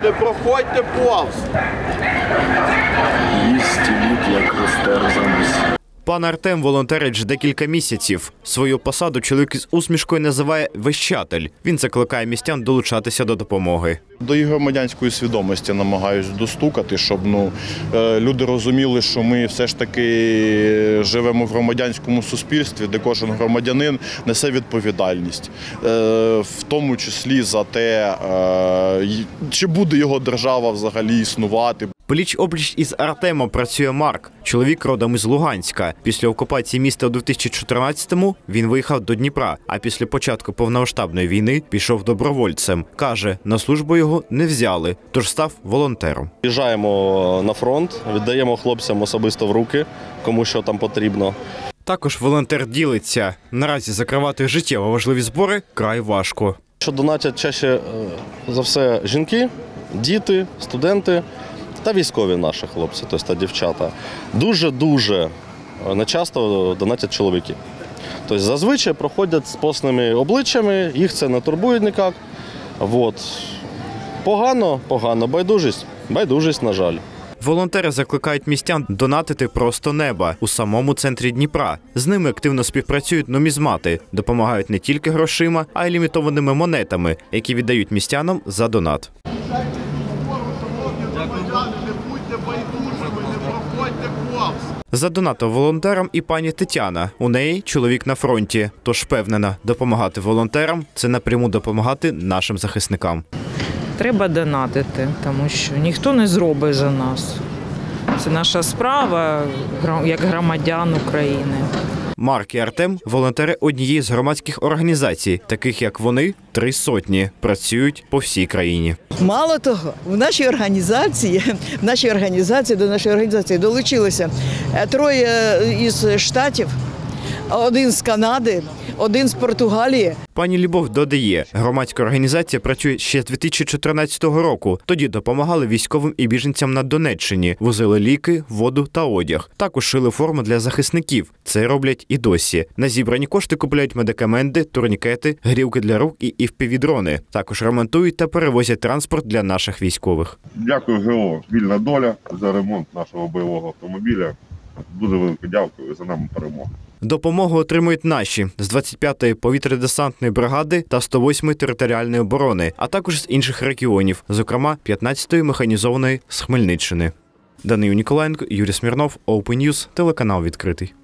Не проходьте повз. Їсть, як розтерзаний. Пан Артем волонтерить вже декілька місяців. Свою посаду чоловік із усмішкою називає «вещатель». Він закликає містян долучатися до допомоги. До їх громадянської свідомості намагаюсь достукати, щоб люди розуміли, що ми все ж таки живемо в громадянському суспільстві, де кожен громадянин несе відповідальність, в тому числі за те, чи буде його держава взагалі існувати. Пліч-опліч із Артемом працює Марк. Чоловік родом із Луганська. Після окупації міста у 2014-му він виїхав до Дніпра, а після початку повномасштабної війни пішов добровольцем. Каже, на службу його не взяли, тож став волонтером. Їжджаємо на фронт, віддаємо хлопцям особисто в руки, кому що там потрібно. Також волонтер ділиться. Наразі закривати життєво важливі збори край важко. Що донатять чаще за все жінки, діти, студенти та військові наші хлопці, тобто та дівчата. Дуже-дуже нечасто донатять чоловіки. Тобто зазвичай проходять з постними обличчями, їх це не турбує ніяк. Погано, байдужість, на жаль. Волонтери закликають містян донатити просто неба у самому центрі Дніпра. З ними активно співпрацюють нумізмати, допомагають не тільки грошима, а й лімітованими монетами, які віддають містянам за донат. Задонатив волонтерам і пані Тетяна. У неї чоловік на фронті. Тож впевнена, допомагати волонтерам – це напряму допомагати нашим захисникам. Треба донатити, тому що ніхто не зробить за нас. Це наша справа, як громадян України. Марк і Артем – волонтери однієї з громадських організацій, таких як вони, 300, працюють по всій країні. Мало того, до нашої організації долучилося 3 із Штатів, 1 з Канади, 1 з Португалії. Пані Любов додає, громадська організація працює ще з 2014 року. Тоді допомагали військовим і біженцям на Донеччині, возили ліки, воду та одяг. Також шили форму для захисників. Це роблять і досі. На зібрані кошти купують медикаменти, турнікети, грілки для рук і FPV-дрони. Також ремонтують та перевозять транспорт для наших військових. Дякую ГО «Вільна доля» за ремонт нашого бойового автомобіля. Дуже велике дякую, за нами перемога. Допомогу отримують наші з 25-ї повітряно-десантної бригади та 108-ї територіальної оборони, а також з інших регіонів, зокрема 15-ї механізованої з Хмельниччини. Данил Ніколаєнко, Юрій Смірнов, Open News, телеканал «Відкритий».